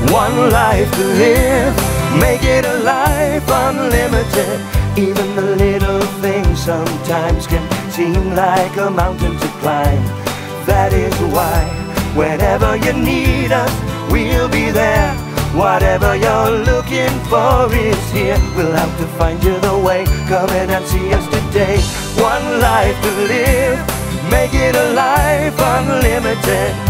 One life to live, make it a life unlimited. Even the little things sometimes can seem like a mountain to climb. That is why, whenever you need us, we'll be there. Whatever you're looking for is here. We'll have to find you the way. Come in and see us today. One life to live, make it a life unlimited.